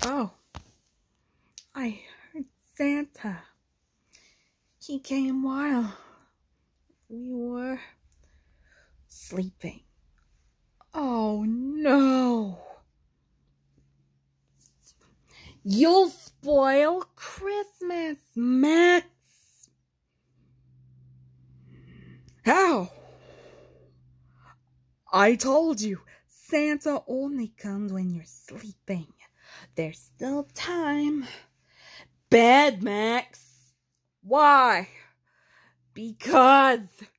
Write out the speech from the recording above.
Oh, I heard Santa. He came while we were sleeping. Oh no! You'll spoil Christmas, Max! How? I told you, Santa only comes when you're sleeping. There's still time. Bed, Max. Why? Because